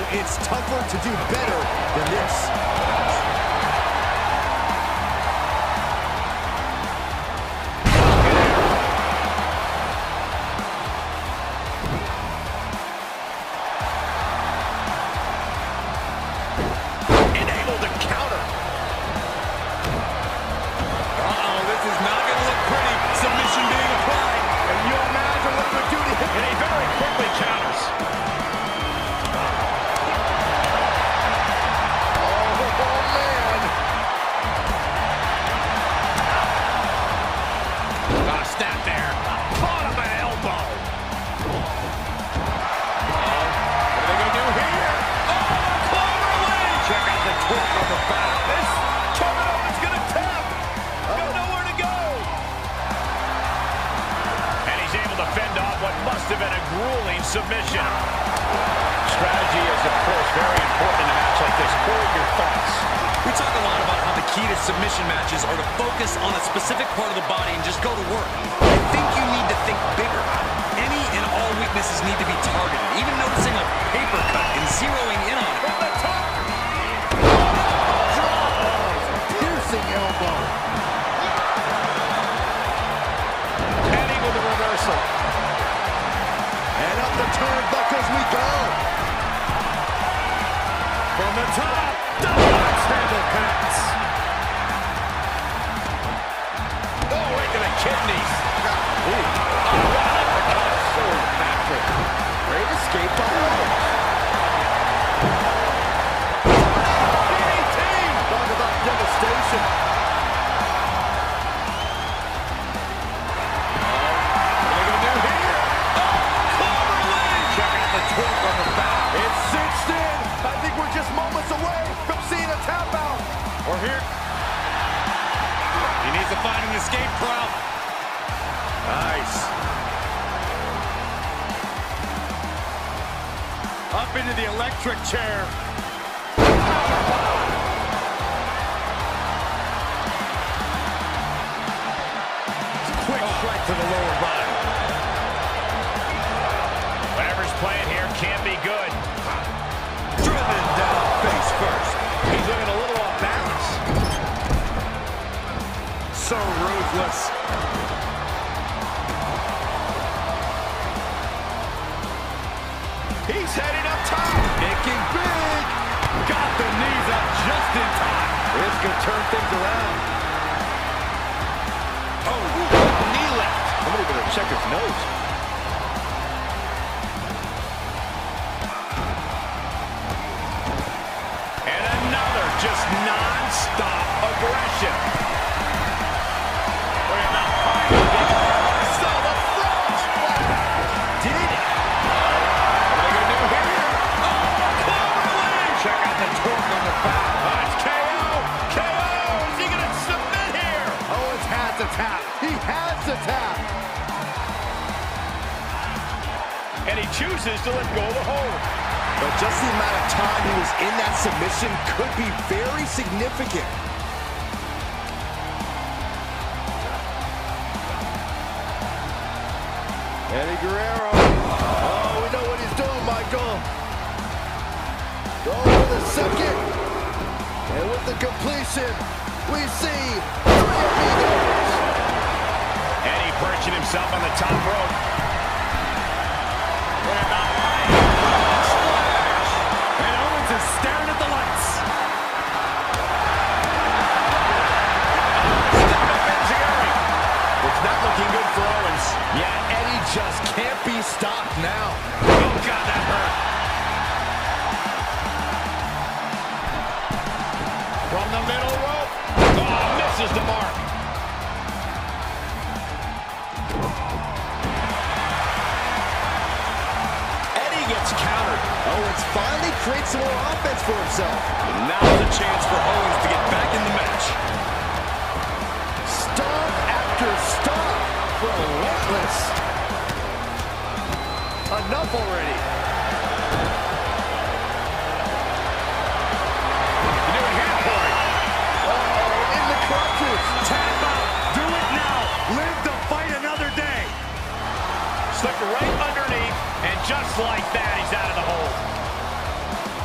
it's tougher to do better than this. Submission. Strategy is, of course, very important in a match like this. Corey, your thoughts? We talk a lot about how the key to submission matches are to focus on a specific part of the body and just go to work. I think you need to think bigger. Any and all weaknesses need to be targeted. Even noticing a paper cut and zeroing in on it. From the top. Piercing elbow. Penny with a reversal. And up the turnbuckles we go. From the top, double handle pass. Oh, right to the kidneys. So impactful. Great escape by Owens. DDT. Talk about devastation. It's cinched in. I think we're just moments away from seeing a tap out. Or here. He needs to find an escape route. Nice. Up into the electric chair. Quick strike to the lower body. Whatever's playing here can't be good. Driven down face first. He's looking a little off balance. So ruthless. He's heading up top. Making big. Got the knees up just in time. This could turn things around. Oh, knee left. Somebody better check his nose. And another just non-stop aggression. Look at that fight. Saw the front. Did it? What are they going to do here? Oh, Cloverleaf. Check out the torque on the back. Oh, it's KO. KO. Is he going to submit here? Owens has the tap. He has the tap. And he chooses to let go of the hold. But just the amount of time he was in that submission could be very significant. Eddie Guerrero. Oh, we know what he's doing, Michael. Go for the second. And with the completion, we see 3 amigos. Eddie perching himself on the top rope. And Owens is staring at the lights. It's not looking good for Owens. Yeah, Eddie just can't be stopped now. Oh, God, that hurt. From the middle rope. Oh, misses the mark. Eddie gets countered. Owens finally creates some more offense for himself. Now's a chance for Owens to get back in the match. Stomp after stomp. Relentless. Enough already. You're doing here, Corey. Uh-oh, in the clutches. Tap out. Do it now. Live to fight another day. Slipped right underneath, and just like that, he's out of the hole.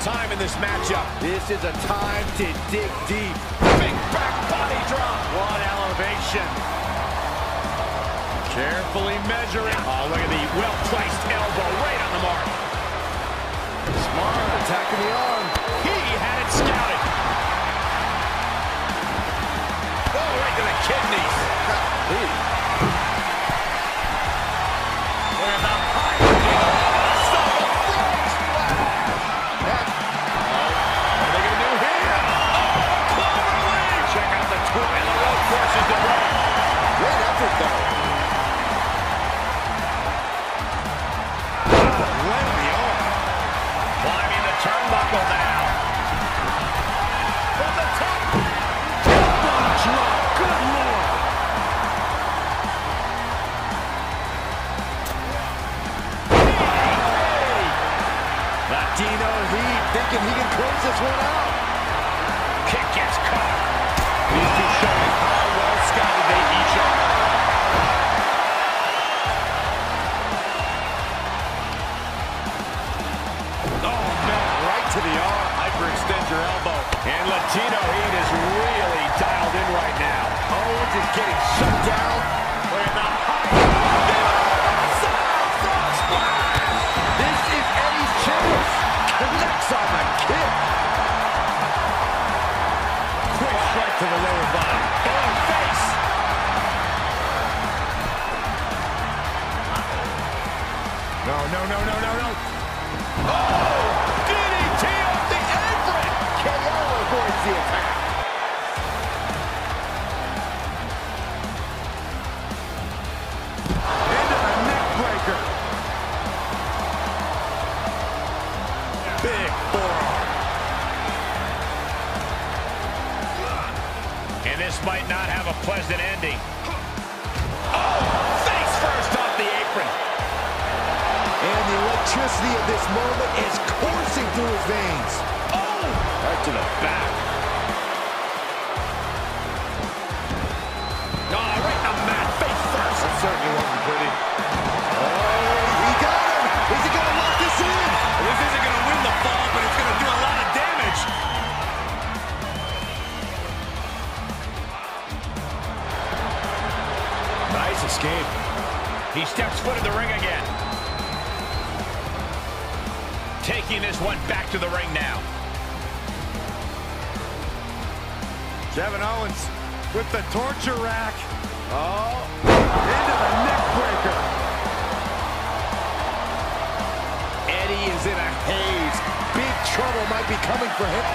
time in this matchup. This is a time to dig deep. Big back body drop. What elevation. Carefully measuring. Oh, look at the well-placed elbow right on the mark. Smart, attacking the arm. He had it scouted. Oh, right to the kidneys. Look at the high. Stop the front splash. What are they going to do here? Oh, cleverly. Check out the twin. And the rope forces the right. Great effort, though. Right on the arm. Climbing the turnbuckle now. From the top. Elbow drop. Good Lord. Hey. Latino Heat Thinking he can close this one out. kick gets caught. These two showing how well scouted they each are. Oh, man, right to the arm. Hyperextend your elbow. And Latino Heat is really dialed in right now. Owens is getting shut down. Look at the height. This is Eddie's chance. Connects on the kick. Quick strike to the lower body. Oh, face. No. Oh, DDT off the apron. KO avoids the attack. Into the neck breaker. Big forearm. And this might not have a pleasant ending. Oh, face first off the apron. And the electricity of this moment is coursing through his veins. Oh, right to the back. Oh, right in the mat, face first. That certainly wasn't pretty. Oh, he got him. Is he going to lock this in? This isn't going to win the fall, but it's going to do a lot of damage. Nice escape. He steps foot in the ring again. Taking this one back to the ring now. Kevin Owens with the torture rack. Oh, into the neck breaker. Eddie is in a haze. Big trouble might be coming for him.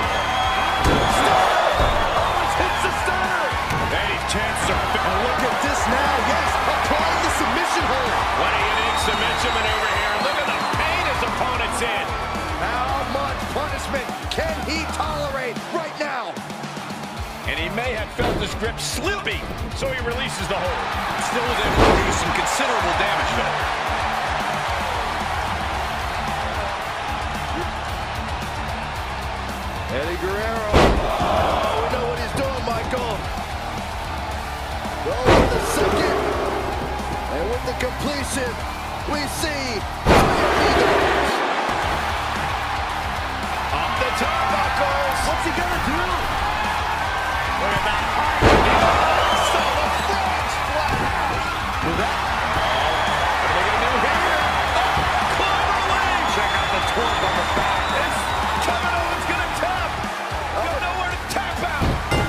Owens hits the stunner. Eddie's chances are... And look at this now. Yes, applying the submission hold. What a unique submission maneuver here. Look at the pain his opponent's in. How much punishment can he tolerate right now? And he may have felt his grip slipping, so he releases the hold. Still was able to do some considerable damage, though. Eddie Guerrero. Oh, we know what he's doing, Michael. Oh, with the second. And with the completion, we see Fire Eagles. Off the turnbuckles. What's he gonna do? Look at that height. Oh, so the front splash. With that, What are they going to do here? Oh, cleverly. Check out the torque on the back. Is Kevin Owens going to tap? Got nowhere to tap out.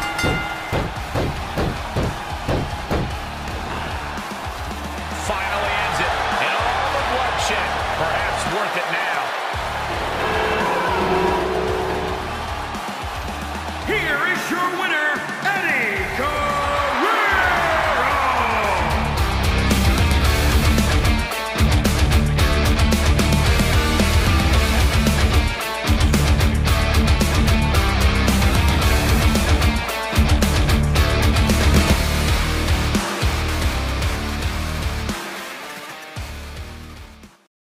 Finally ends it. And all the bloodshed. Perhaps worth it now. Here is your winner,